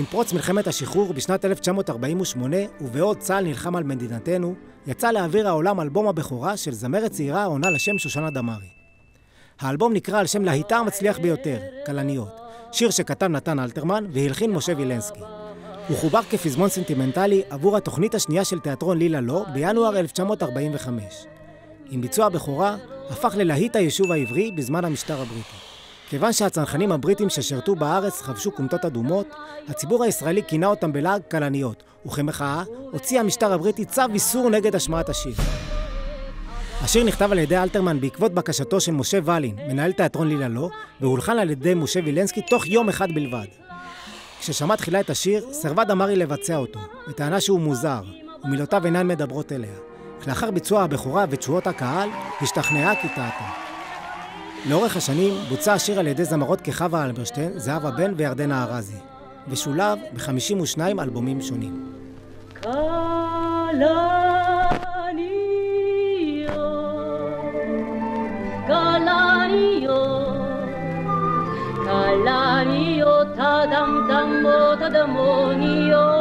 פרוץ מלחמת השחרור בשנת 1948, ובעוד צה"ל נלחם על מדינתנו, יצא לאוויר העולם אלבום הבכורה של זמרת צעירה העונה לשם שושנה דמארי. האלבום נקרא על שם להיטה המצליח ביותר, כלניות, שיר שכתב נתן אלתרמן והלחין משה וילנסקי. הוא חובר כפזמון סנטימנטלי עבור התוכנית השנייה של תיאטרון לילה לא בינואר 1945. עם ביצוע הבכורה הפך ללהיט היישוב העברי בזמן המשטר הבריטי. כיוון שהצנחנים הבריטים ששרתו בארץ חבשו כומתות אדומות, הציבור הישראלי כינה אותם בלעג כלניות, וכמחאה הוציא המשטר הבריטי צו איסור נגד השמעת השיר. השיר נכתב על ידי אלתרמן בעקבות בקשתו של משה ולין, מנהל תיאטרון לילה לא, והולחן על ידי משה וילנסקי תוך יום אחד בלבד. כששמע תחילה את השיר, סרבה דמארי לבצע אותו, בטענה שהוא מוזר, ומילותיו אינן מדברות אליה. לאחר ביצוע הבכורה ותשואות הקהל, השתכנעה כי טעתה. לאורך השנים בוצע השיר על ידי זמרות כחווה אלברשטיין, זהבה בן וירדנה ארזי, ושולב ב-52 אלבומים שונים. Kalanio tadam damo tadamonio